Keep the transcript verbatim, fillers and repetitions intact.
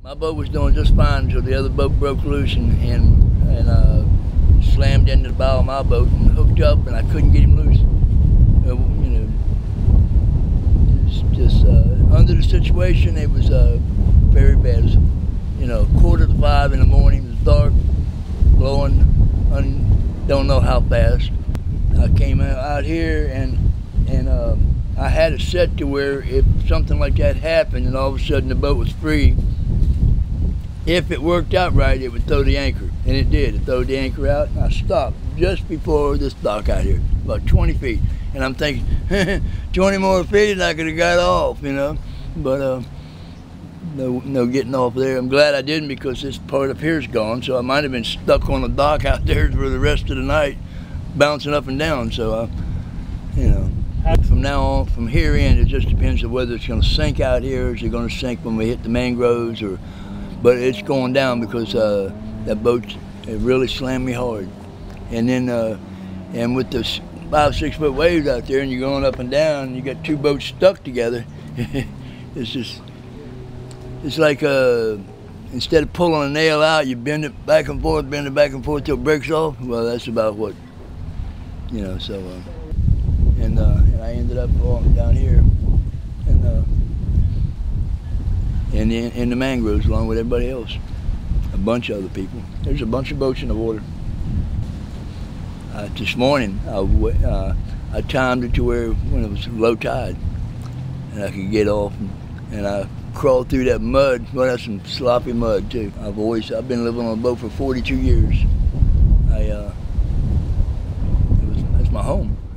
My boat was doing just fine until the other boat broke loose and and, and uh, slammed into the bow of my boat and hooked up, and I couldn't get him loose. Uh, you know, it's just uh, under the situation, it was uh, very bad. It was, you know, quarter to five in the morning. It was dark, blowing, un, don't know how fast. I came out here and and uh, I had it set to where if something like that happened and all of a sudden the boat was free, if it worked out right, it would throw the anchor, and it did. It threw the anchor out, and I stopped just before this dock out here, about twenty feet. And I'm thinking, twenty more feet and I could have got off, you know. But uh, no, no getting off there. I'm glad I didn't, because this part up here is gone, so I might have been stuck on the dock out there for the rest of the night, bouncing up and down. So, uh, you know, from now on, from here in, it just depends on whether it's going to sink out here, or is it going to sink when we hit the mangroves, or. But it's going down because uh, that boat, it really slammed me hard. And then, uh, and with the five, six foot waves out there, and you're going up and down, and you got two boats stuck together, it's just, it's like uh, instead of pulling a nail out, you bend it back and forth, bend it back and forth till it breaks off. Well, that's about what, you know, so, uh, and, uh, and I ended up falling down here. And, uh, In the, in the mangroves along with everybody else, a bunch of other people. There's a bunch of boats in the water. Uh, this morning, I, uh, I timed it to where when it was low tide, and I could get off, and, and I crawled through that mud. Well, that's some sloppy mud too. I've always, I've been living on a boat for forty-two years. I, uh, it was, that's my home.